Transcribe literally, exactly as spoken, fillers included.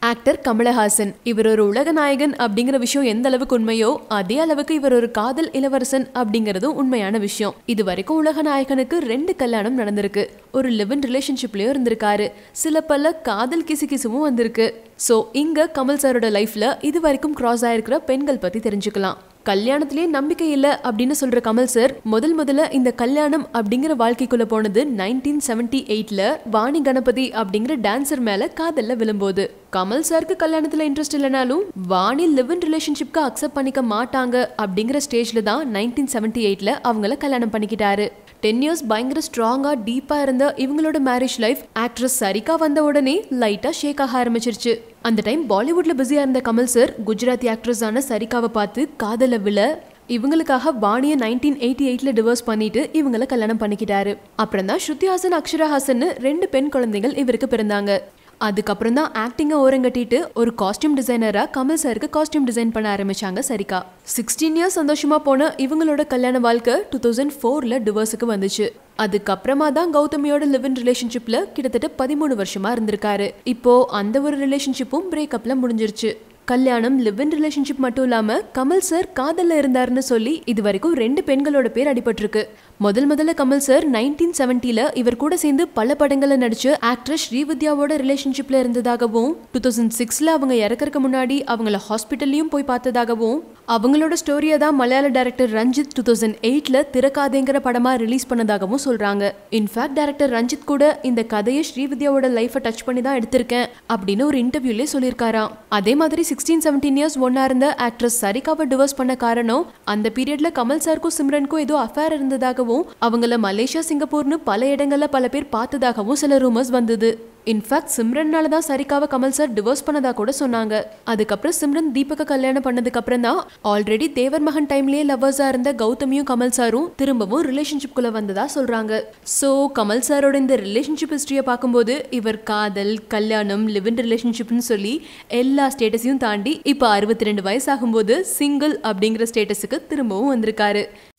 Actor Kamal Haasan. இவர் ஒரு உலக நாயகன் அப்படிங்கிற விஷயம் எந்த அளவுக்கு உண்மையோ அதே அளவுக்கு இவர் ஒரு காதல் இளவரசன் அப்படிங்கறதும் உண்மையான விஷயம். இது வரைக்கும் உலக நாயகனுக்கு ரெண்டு கல்யாணம் நடந்திருக்கு. ஒரு லிவ் இன் ரிலேஷன்ஷிப்லயும் இருந்திருக்காரு. சில பல காதல் கிசு கிசுவும் வந்திருக்கு. சோ இங்க கமல் சாரோட லைஃப்ல இது வரைக்கும் கிராஸ் ஆயிருக்கிற பெண்கள் பத்தி தெரிஞ்சுக்கலாம். கல்யாணத்திலே நம்பிக்கை இல்ல அப்படின்னு சொல்ற கமல் சார் முதல் முதல்ல இந்த கல்யாணம் அப்படிங்கிற வாழ்க்கைக்குள்ள போனது நைன்டீன் செவன்டி எயிட்ல வாணி கணபதி அப்படிங்கிற டான்சர் மேல காதல்ல விழும்போது. கமல் சாருக்கு கல்யாணத்துல இன்ட்ரெஸ்ட் இல்லைனாலும் வாணி லிவ் இன் ரிலேஷன்ஷிப்க்கு அக்செப்ட் பண்ணிக்க மாட்டாங்க அப்படிங்கிற ஸ்டேஜ்ல தான் நைன்டீன் செவன்டி எயிட்ல அவங்கள கல்யாணம் பண்ணிக்கிட்டாரு. டென் இயர்ஸ் பயங்கர ஸ்ட்ராங்கா டீப்பா இருந்த இவங்களோட மேரேஜ் லைஃப் ஆக்ட்ரஸ் சரிகா வந்த உடனே லைட்டா ஷேக் ஆக ஆரம்பிச்சிருச்சு. அந்த டைம் பாலிவுட்ல பிஸியா இருந்த கமல் சார் குஜராத்தி ஆக்ட்ரஸ் ஆன சரிகாவை பார்த்து காதல விழ இவங்களுக்காக வாணிய நைன்டீன் எயிட்டி எயிட்ல டிவோர்ஸ் பண்ணிட்டு இவங்கள கல்யாணம் பண்ணிக்கிட்டாரு. அப்புறம் தான் ஸ்ருதி ஹாசன் அக்ஷரா ஹாசன் ரெண்டு பெண் குழந்தைகள் இவருக்கு பிறந்தாங்க. அதுக்கப்புறம் தான் ஆக்டிங்க ஓரங்கட்டிட்டு ஒரு காஸ்டியூம் டிசைனரா கமல் சாருக்கு காஸ்டியூம் டிசைன் பண்ண ஆரம்பிச்சாங்க சரிகா. சிக்ஸ்டீன் இயர்ஸ் சந்தோஷமா போன இவங்களோட கல்யாண வாழ்க்கை டூ தௌசண்ட் ஃபோர்ல டிவோர்ஸுக்கு வந்துச்சு. அதுக்கப்புறமா தான் கௌதமியோட லிவ் இன் ரிலேஷன்ஷிப்ல கிட்டத்தட்ட பதிமூணு வருஷமா இருந்திருக்காரு. இப்போ அந்த ஒரு ரிலேஷன்ஷிப்பும் பிரேக்கப்ல முடிஞ்சிருச்சு. கல்யாணம் லிவ் இன் ரிலேஷன்ஷிப் மட்டும் இல்லாம கமல் சார் காதல்ல இருந்தாருன்னு சொல்லி இது வரைக்கும் ரெண்டு பெண்களோட பேர் அடிபட்டிருக்கு. முதல் முதல்ல கமல் சார் நைன்டீன் செவன்டில இவர் கூட சேர்ந்து பல படங்கள்ல நடிச்சு ஆக்ட்ரஸ் ஸ்ரீவித்யாவோட ரிலேஷன்ஷிப்ல இருந்ததாகவும் டூ தௌசண்ட் சிக்ஸ்ல அவங்க இறக்கறதுக்கு முன்னாடி அவங்கள ஹாஸ்பிட்டல்லையும் போய் பார்த்ததாகவும் அவங்களோட ஸ்டோரியை தான் மலையாள டைரக்டர் ரஞ்சித் டூ தௌசண்ட் எயிட்ல திறக்காதேங்கிற படமா ரிலீஸ் பண்ணதாகவும் சொல்றாங்க. இன்ஃபேக்ட் டைரக்டர் ரஞ்சித் கூட இந்த கதையை ஸ்ரீவித்யாவோட லைஃபை டச் பண்ணி தான் எடுத்திருக்கேன் அப்படின்னு ஒரு இன்டர்வியூலே சொல்லியிருக்காராம். அதே மாதிரி சிக்ஸ்டீன் செவன்டீன் இயர்ஸ் ஒன்னா இருந்த ஆக்ட்ரஸ் சரிகாவை டிவோர்ஸ் பண்ண காரணம் அந்த பீரியட்ல கமல் சாருக்கும் சிம்ரனுக்கும் ஏதோ அஃபேர் இருந்ததாகவும் அவங்கள மலேசியா சிங்கப்பூர்னு பல இடங்கள்ல பல பேர் பார்த்ததாகவும் சில ரூமர்ஸ் வந்தது. இன்ஃபேக்ட் சிம்ரன்னால தான் சரிகாவை கமல் சார் டிவோர்ஸ் பண்ணதா கூட சொன்னாங்க. அதுக்கப்புறம் சிம்ரன் தீபக கல்யாணம் பண்ணதுக்கு அப்புறம் தான் ஆல்ரெடி தேவர் மகன் டைம்லயே லவ்வர்ஸா இருந்த கௌதமியும் கமல் சாரும் திரும்பவும் ரிலேஷன்ஷிப்குள்ள வந்ததா சொல்றாங்க. சோ கமல் சாரோட இந்த ரிலேஷன்ஷிப் ஹிஸ்டரியை பார்க்கும்போது இவர் காதல், கல்யாணம், லிவ் இன் ரிலேஷன்ஷிப்னு சொல்லி எல்லா ஸ்டேட்டஸையும் தாண்டி இப்போ அறுபத்தி ரெண்டு வயசு ஆகும்போது சிங்கிள் அப்படிங்கிற ஸ்டேட்டஸுக்கு திரும்பவும் வந்திருக்காரு.